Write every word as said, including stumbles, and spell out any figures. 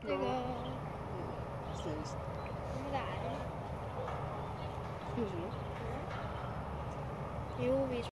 这个是不咋的， 是什么？ 比我比